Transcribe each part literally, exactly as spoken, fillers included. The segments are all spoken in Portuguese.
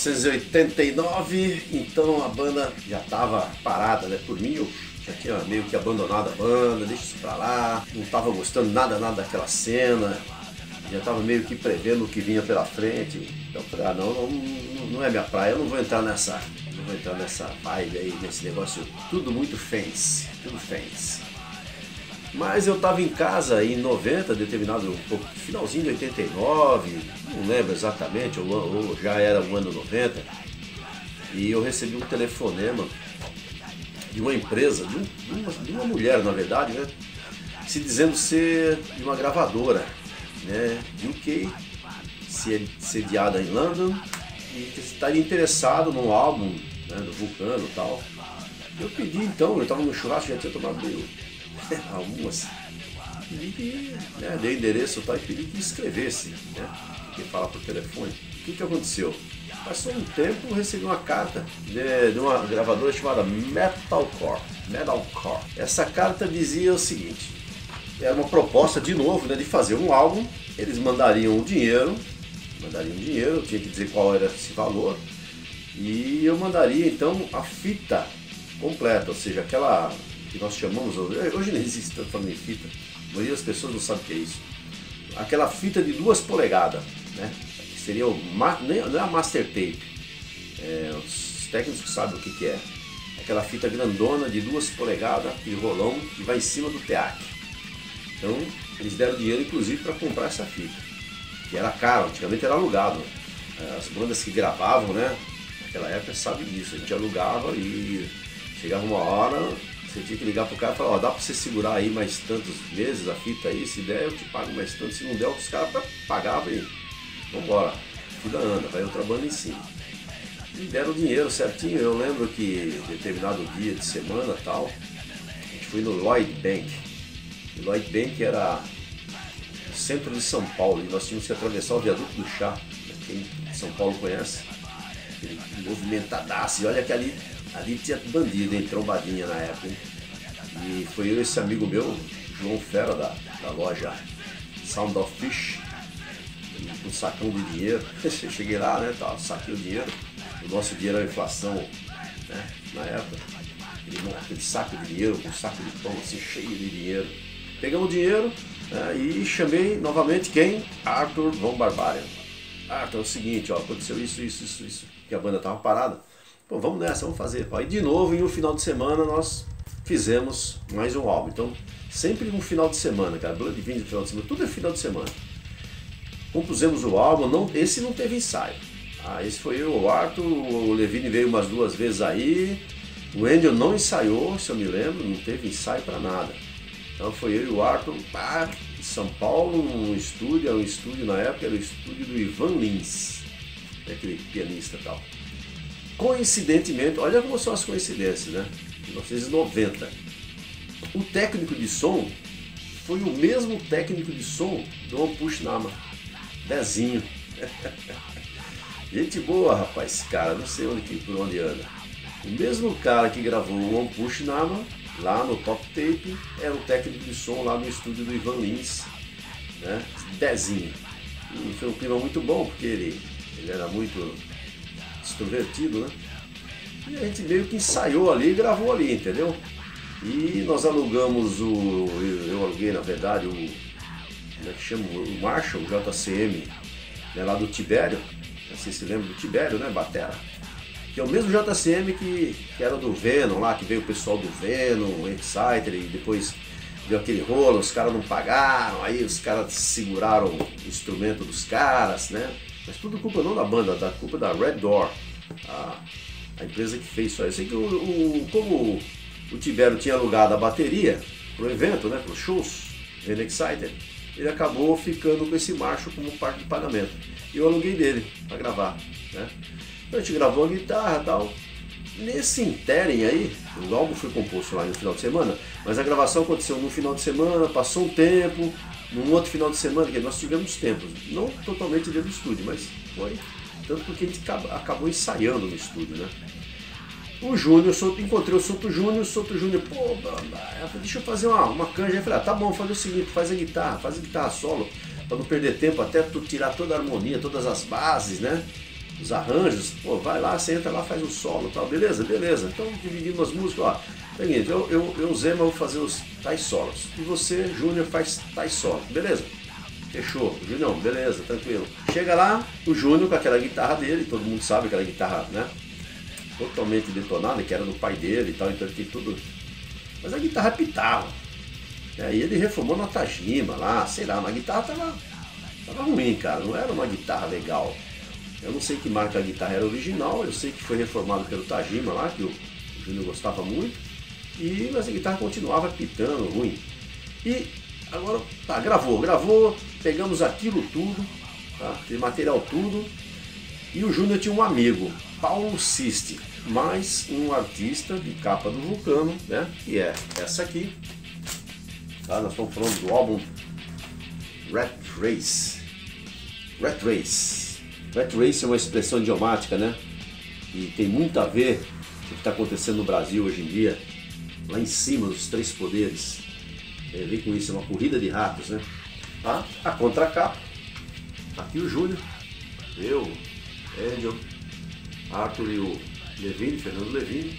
novecentos e oitenta e nove, então a banda já estava parada, né? Por mim eu já tinha meio que abandonado a banda, deixa isso pra lá, não estava gostando nada, nada daquela cena, já estava meio que prevendo o que vinha pela frente. Então eu falei, ah, não, não, não é minha praia, eu não vou entrar nessa, não vou entrar nessa vibe aí, nesse negócio, tudo muito fancy, tudo fancy. Mas eu estava em casa em noventa, determinado um pouco, finalzinho de oitenta e nove, não lembro exatamente, ou, ou já era o ano noventa, e eu recebi um telefonema de uma empresa, de, um, de, uma, de uma mulher na verdade, né, se dizendo ser de uma gravadora, né, U K, sediada em London, e estaria interessado num álbum, né, do Vulcano e tal. Eu pedi então, eu estava no churrasco, já tinha tomado meio algumas, pedi que, né, dei endereço e tal, e pedi que escrevesse, né, que fala por telefone. O que que aconteceu? Passou um tempo, eu recebi uma carta de, de uma gravadora chamada Metalcore, Metalcore. Essa carta dizia o seguinte, era uma proposta de novo, né, de fazer um álbum, eles mandariam o dinheiro, mandariam dinheiro, eu tinha que dizer qual era esse valor, e eu mandaria então a fita completa, ou seja, aquela que nós chamamos, hoje não existe tanto falando em fita, a maioria das pessoas não sabe o que é isso, aquela fita de duas polegadas, né? Que seria o, não é a master tape, é, os técnicos sabem o que, que é, aquela fita grandona de duas polegadas, de rolão, que vai em cima do teac. Então eles deram dinheiro inclusive para comprar essa fita, que era caro, antigamente era alugado, as bandas que gravavam, né, naquela época sabem disso, a gente alugava e chegava uma hora, você tinha que ligar pro cara e falar, ó, dá pra você segurar aí mais tantos meses a fita aí, se der eu te pago mais tanto, se não der os caras pagavam e vambora, a vida anda, vai outra banda em cima. E deram o dinheiro certinho, eu lembro que determinado dia de semana tal, a gente foi no Lloyd Bank, o Lloyd Bank era no centro de São Paulo e nós tínhamos que atravessar o viaduto do Chá, quem São Paulo conhece, aquele movimentadaço, e olha que ali Ali tinha bandido, hein, trombadinha na época, hein? E foi eu e esse amigo meu, João Fera, da, da loja Sound of Fish, com um sacão de dinheiro. Cheguei lá, né, tal, saquei o dinheiro, o nosso dinheiro era inflação, né, na época, aquele, aquele saco de dinheiro, com um saco de pão assim, cheio de dinheiro. Pegamos o dinheiro, né, e chamei novamente quem? Arthur Von Barbarian. Arthur, é o seguinte, ó, aconteceu isso, isso, isso, isso, que a banda estava parada. Pô, vamos nessa, vamos fazer. Aí de novo, em um final de semana, nós fizemos mais um álbum. Então, sempre um final de semana, cara. Blood Vinge no final de semana, tudo é final de semana. Compusemos o álbum, não, esse não teve ensaio. Ah, esse foi eu, o Arthur, o Levine veio umas duas vezes aí. O Angel não ensaiou, se eu me lembro, não teve ensaio pra nada. Então foi eu e o Arthur, pá, em São Paulo, um estúdio, era um estúdio na época, era o estúdio do Ivan Lins, aquele pianista e tal. Coincidentemente, olha como são as coincidências, né? Em mil novecentos e noventa, o técnico de som foi o mesmo técnico de som do One Push Nama, Dezinho. Gente boa, rapaz, esse cara, não sei onde, por onde anda. O mesmo cara que gravou o One Push Nama, lá no Top Tape, era o técnico de som lá no estúdio do Ivan Lins, né? Dezinho. E foi um clima muito bom, porque ele, ele era muito extrovertido, né? E a gente meio que ensaiou ali e gravou ali, entendeu? E nós alugamos o... Eu, eu aluguei, na verdade, o... Como é que chama? O Marshall, o J C M, né, lá do Tibério. Você se lembra do Tibério, né? Batera. Que é o mesmo J C M que, que era do Venom lá, que veio o pessoal do Venom, o Exciter, e depois deu aquele rolo, os caras não pagaram, aí os caras seguraram o instrumento dos caras, né? Mas tudo culpa não da banda, da culpa da Red Door, a, a empresa que fez isso aí. Eu sei que o, o, como o Tibério tinha alugado a bateria pro evento, né, pro shows, Venom Exciter, ele acabou ficando com esse Marshall como parte de pagamento. E eu aluguei dele para gravar, né? Então a gente gravou a guitarra e tal. Nesse interim aí, o álbum foi composto lá no final de semana, mas a gravação aconteceu no final de semana, passou um tempo, num outro final de semana, que nós tivemos tempos, não totalmente dentro do estúdio, mas foi tanto porque a gente acabou ensaiando no estúdio, né? O Júnior, encontrei o Souto Júnior, o Souto Júnior, pô, deixa eu fazer uma, uma canja. Eu falei, ah, tá bom, faz o seguinte, faz a guitarra, faz a guitarra solo, para não perder tempo, até tu tirar toda a harmonia, todas as bases, né? os arranjos, pô, vai lá, você entra lá, faz o solo e tal, beleza? Beleza. Então dividimos as músicas, ó. Seguinte, eu, eu, eu Zema, vou fazer os tais solos. E você, Júnior, faz tais solos, beleza? Fechou. Júnior, beleza, tranquilo. Chega lá, o Júnior com aquela guitarra dele, todo mundo sabe aquela guitarra, né? Totalmente detonada, que era do pai dele e tal, então ele tem tudo. Mas a guitarra pitava. E aí ele reformou na Tajima lá, sei lá, mas a guitarra tava, tava ruim, cara, não era uma guitarra legal. Eu não sei que marca a guitarra era original, eu sei que foi reformado pelo Tajima lá, que o Júnior gostava muito, e, mas a guitarra continuava pitando, ruim. E agora, tá, gravou, gravou, pegamos aquilo tudo, tá, aquele material tudo, e o Júnior tinha um amigo, Paulo Sisti, mais um artista de capa do Vulcano, né, que é essa aqui, tá, nós estamos falando do álbum Rat Race, Rat Race. Rat Race é uma expressão idiomática, né? E tem muito a ver com o que está acontecendo no Brasil hoje em dia, lá em cima dos três poderes. É, vem com isso, é uma corrida de ratos, né? Tá? A contracapa, aqui o Júnior, eu, Angel, Arthur e o Levine, Fernando Levine.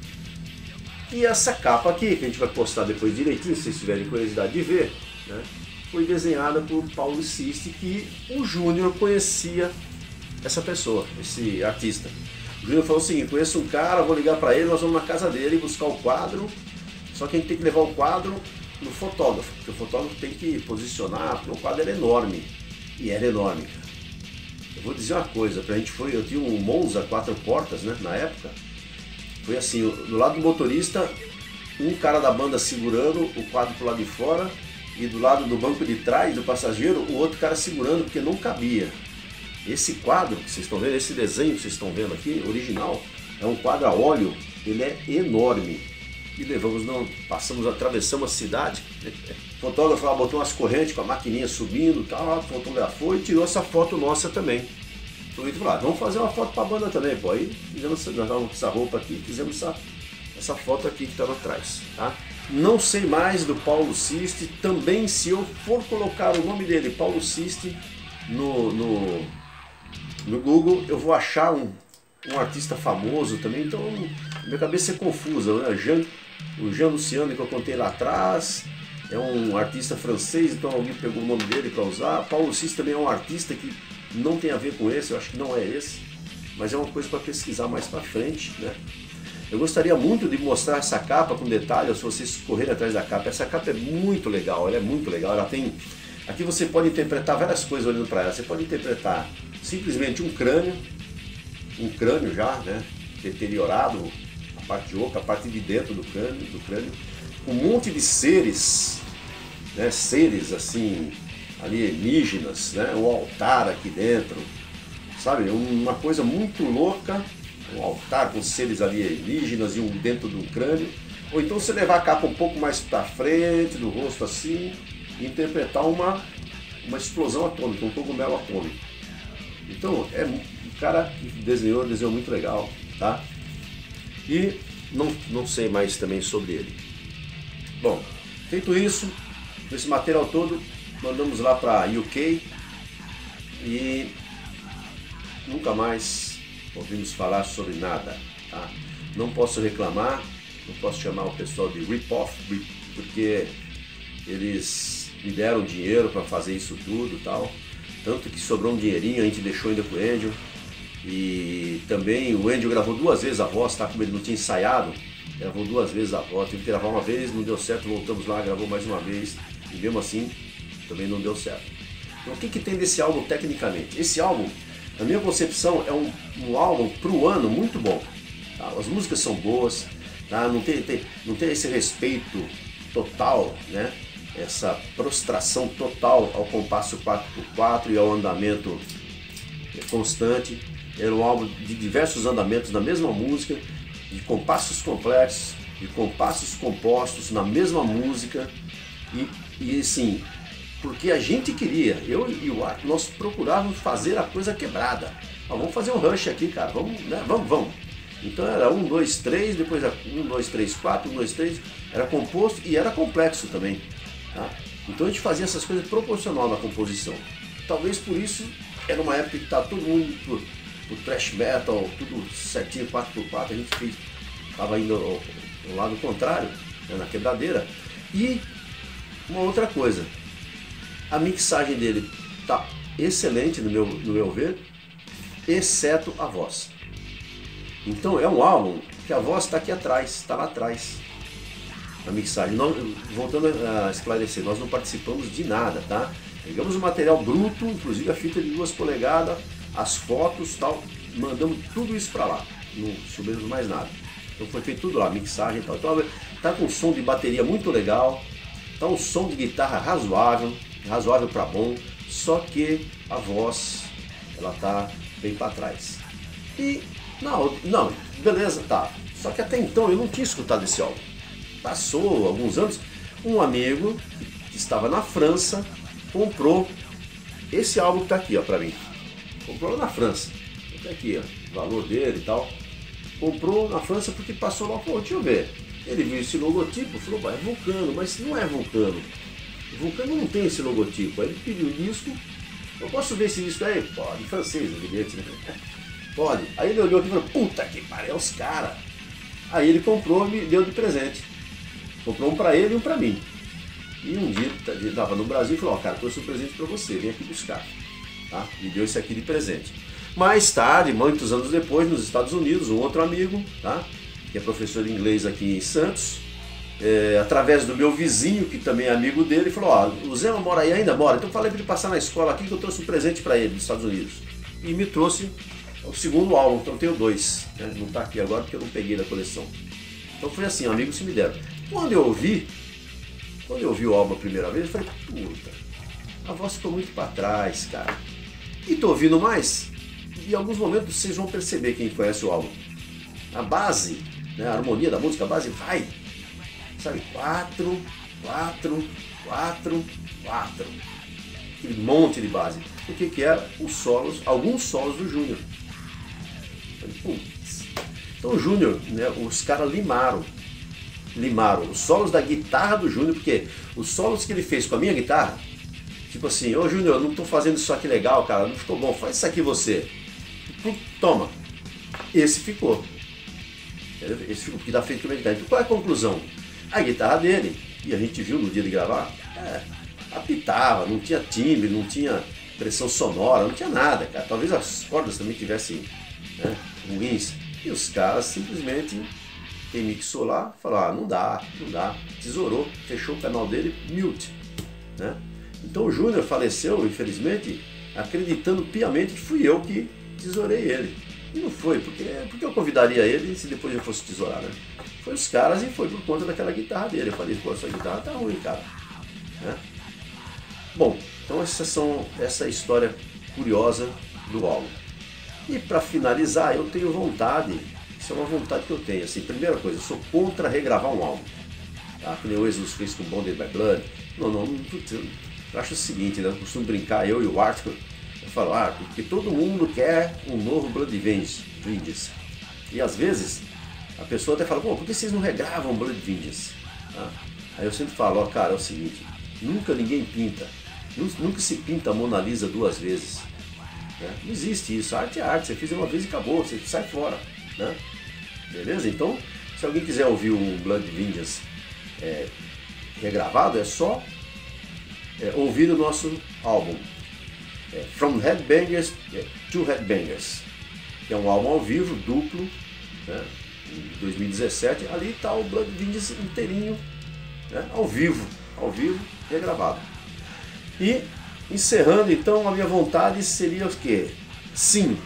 E essa capa aqui, que a gente vai postar depois direitinho, se vocês tiverem curiosidade de ver, né? Foi desenhada por Paulo Sisti, que o Júnior conhecia essa pessoa, esse artista. O Júnior falou o seguinte: conheço um cara, vou ligar para ele, nós vamos na casa dele buscar o quadro, só que a gente tem que levar o quadro no fotógrafo, porque o fotógrafo tem que posicionar, porque o quadro era enorme, e era enorme, cara. Eu vou dizer uma coisa, pra gente foi, eu tinha um Monza quatro portas, né, na época, foi assim, do lado do motorista, um cara da banda segurando o quadro pro lado de fora, e do lado do banco de trás do passageiro, o outro cara segurando, porque não cabia. Esse quadro que vocês estão vendo, esse desenho que vocês estão vendo aqui, original, é um quadro a óleo, ele é enorme. E levamos, não, passamos, atravessamos a cidade. O fotógrafo lá botou umas correntes com a maquininha subindo e tal, fotografou e tirou essa foto nossa também. Então ele falou, ah, vamos fazer uma foto para a banda também, pô. Aí fizemos essa roupa aqui, fizemos essa, essa foto aqui que estava atrás, tá? Não sei mais do Paulo Sisti, também se eu for colocar o nome dele, Paulo Sisti, no, no, no Google, eu vou achar um, um artista famoso também, então minha cabeça é confusa, né? Jean, o Jean Luciano que eu contei lá atrás, é um artista francês, então alguém pegou o nome dele para usar. Paulo Sisti também é um artista que não tem a ver com esse, eu acho que não é esse, mas é uma coisa para pesquisar mais para frente, né? Eu gostaria muito de mostrar essa capa com detalhes, se vocês correrem atrás da capa. Essa capa é muito legal, ela é muito legal, ela tem... Aqui você pode interpretar várias coisas olhando para ela. Você pode interpretar simplesmente um crânio, um crânio já, né, deteriorado, a parte oca, a parte de dentro do crânio, do crânio, um monte de seres, né, seres assim, alienígenas, né, um altar aqui dentro, sabe, uma coisa muito louca, um altar com seres alienígenas e um dentro de um crânio. Ou então você levar a capa um pouco mais para frente do rosto assim, e interpretar uma, uma explosão atômica, um cogumelo atômico. Então, é um cara que desenhou, desenhou muito legal, tá? E não, não sei mais também sobre ele. Bom, feito isso, esse material todo, mandamos lá para U K e nunca mais ouvimos falar sobre nada, tá? Não posso reclamar, não posso chamar o pessoal de rip-off, porque eles me deram dinheiro para fazer isso tudo e tal, tanto que sobrou um dinheirinho, a gente deixou ainda pro Angel, e também o Angel gravou duas vezes a voz, tá? Como ele não tinha ensaiado, gravou duas vezes a voz, teve que gravar uma vez, não deu certo, voltamos lá, gravou mais uma vez, e mesmo assim, também não deu certo. Então o que que tem desse álbum tecnicamente? Esse álbum, na minha concepção, é um, um álbum pro ano muito bom, tá? As músicas são boas, tá? Não tem, tem, não tem esse respeito total, né? Essa prostração total ao compasso quatro por quatro e ao andamento constante. Era um álbum de diversos andamentos na mesma música, de compassos complexos, de compassos compostos na mesma música, e, e assim, porque a gente queria, eu e o Arthur, nós procurávamos fazer a coisa quebrada. Ah, vamos fazer um rush aqui, cara, vamos, né? vamos, vamos. Então era um, dois, três, depois era um, dois, três, quatro, um, dois, três, era composto e era complexo também. Tá? Então a gente fazia essas coisas proporcional na composição. Talvez por isso era uma época que estava todo mundo o thrash metal, tudo certinho, quatro por quatro, a gente fez, tava indo ao, ao lado contrário, né, na quebradeira. E uma outra coisa, a mixagem dele tá excelente no meu, no meu ver, exceto a voz. Então é um álbum que a voz está aqui atrás, está lá atrás, a mixagem. Nós, voltando a esclarecer, nós não participamos de nada, tá? Pegamos o material bruto, inclusive a fita de duas polegadas, as fotos, tal, mandamos tudo isso para lá, não subimos mais nada. Então foi feito tudo lá, mixagem e tal. Então tá com um som de bateria muito legal, tá um som de guitarra razoável, razoável para bom, só que a voz, ela tá bem para trás. E não, não, beleza, tá. Só que até então eu não tinha escutado esse álbum. Passou alguns anos, um amigo que estava na França comprou esse álbum que tá aqui, ó, para mim. Comprou lá na França. Tá aqui, ó, o valor dele e tal. Comprou na França porque passou lá, pô, deixa eu ver. Ele viu esse logotipo, falou, é Vulcano, mas não é Vulcano. Vulcano não tem esse logotipo. Aí ele pediu o disco. Eu posso ver esse disco aí? Pode, em francês, evidente, né? Pode. Aí ele olhou aqui e falou, puta que pariu, é os caras. Aí ele comprou e me deu de presente. Comprou um pra ele e um pra mim. E um dia ele estava no Brasil e falou, ó, cara, trouxe um presente pra você, vem aqui buscar. Tá? Me deu esse aqui de presente. Mais tarde, muitos anos depois, nos Estados Unidos, um outro amigo, tá? Que é professor de inglês aqui em Santos, é, através do meu vizinho, que também é amigo dele, falou, ó, o Zé mora aí, ainda mora, então falei para ele passar na escola aqui que eu trouxe um presente para ele dos Estados Unidos. E me trouxe o segundo álbum, então eu tenho dois, né? Não está aqui agora porque eu não peguei da coleção. Então foi assim, amigos se me deram. Quando eu ouvi, quando eu ouvi o álbum a primeira vez, eu falei, puta, a voz ficou muito para trás, cara. E tô ouvindo mais, e em alguns momentos vocês vão perceber, quem conhece o álbum. A base, né, a harmonia da música, a base vai, sabe, quatro, quatro, quatro, quatro. Aquele monte de base. O que que era? Os solos, alguns solos do Júnior. Então o Júnior, né, os caras limaram, limaram os solos da guitarra do Júnior, porque os solos que ele fez com a minha guitarra, tipo assim, ô Júnior, não tô fazendo isso aqui legal, cara, não ficou bom, faz isso aqui você. Toma. Esse ficou. Esse ficou, porque dá feito com a minha guitarra. Então qual é a conclusão? A guitarra dele, e a gente viu no dia de gravar, é, apitava, não tinha timbre, não tinha pressão sonora, não tinha nada, cara. Talvez as cordas também tivessem, né, ruins. E os caras simplesmente, quem mixou lá, falou, ah, não dá, não dá. Tesourou, fechou o canal dele, mute, né? Então o Júnior faleceu, infelizmente, acreditando piamente que fui eu que tesourei ele. E não foi, porque, porque eu convidaria ele se depois eu fosse tesourar, né? Foi os caras e foi por conta daquela guitarra dele. Eu falei, pô, essa guitarra tá ruim, cara. Né? Bom, então essas são, essa é a história curiosa do álbum. E para finalizar, eu tenho vontade, isso é uma vontade que eu tenho, assim, primeira coisa, eu sou contra regravar um álbum. Tá? Que nem o Exodus fez com Bonded by Blood. Não, não, não, eu acho o seguinte, né? Eu costumo brincar, eu e o Arthur, eu falo, Arthur, que todo mundo quer um novo Blood Vengeance. E às vezes, a pessoa até fala, pô, por que vocês não regravam Blood Vengeance? Tá? Aí eu sempre falo, ó, cara, é o seguinte, nunca ninguém pinta, nunca se pinta a Mona Lisa duas vezes. Né? Não existe isso, arte é arte, você fez uma vez e acabou, você sai fora. Né? Beleza? Então, se alguém quiser ouvir um Blood Vengeance é, regravado, é só é, ouvir o nosso álbum é, From Headbangers to Headbangers, que é um álbum ao vivo, duplo, né, em dois mil e dezessete. Ali está o Blood Vengeance inteirinho, né, ao vivo, ao vivo, regravado. E encerrando, então, a minha vontade seria o quê? Sim,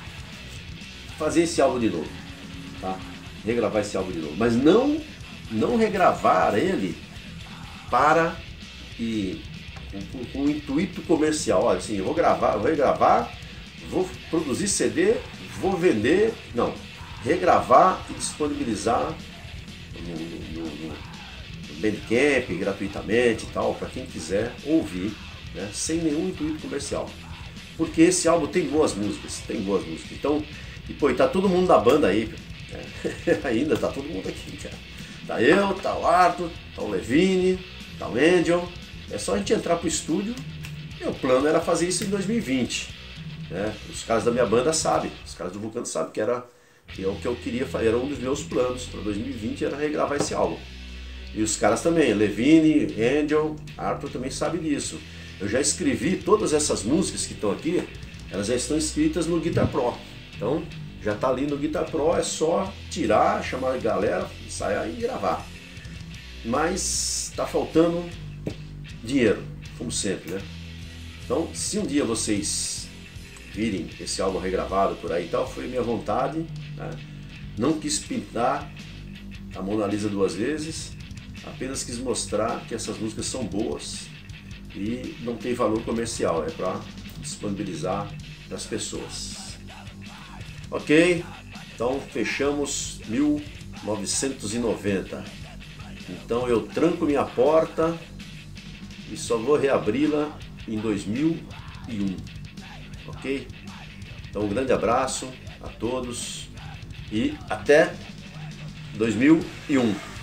fazer esse álbum de novo, tá? Regravar esse álbum de novo, mas não, não regravar ele para e com, com um intuito comercial. Olha, assim, eu vou gravar, eu vou regravar, vou produzir C D, vou vender, não, regravar e disponibilizar no, no, no, no Bandcamp gratuitamente e tal, para quem quiser ouvir, né, sem nenhum intuito comercial, porque esse álbum tem boas músicas, tem boas músicas. Então, e pô, e tá todo mundo da banda aí, né? Ainda tá todo mundo aqui, cara. Tá eu, tá o Arthur, tá o Levine, tá o Angel. É só a gente entrar pro estúdio. Meu plano era fazer isso em dois mil e vinte. né? Os caras da minha banda sabem, os caras do Vulcano sabem que era que é o que eu queria fazer, era um dos meus planos para dois mil e vinte, era regravar esse álbum. E os caras também, Levine, Angel, Arthur também sabe disso. Eu já escrevi todas essas músicas que estão aqui, elas já estão escritas no Guitar Pro. Então já está ali no Guitar Pro, é só tirar, chamar a galera, ensaiar e gravar. Mas está faltando dinheiro, como sempre, né? Então, se um dia vocês virem esse álbum regravado por aí e tal, foi minha vontade, né? Não quis pintar a Mona Lisa duas vezes, apenas quis mostrar que essas músicas são boas e não tem valor comercial, é para disponibilizar para as pessoas. Ok? Então fechamos mil novecentos e noventa. Então eu tranco minha porta e só vou reabri-la em dois mil e um. Ok? Então um grande abraço a todos e até dois mil e um.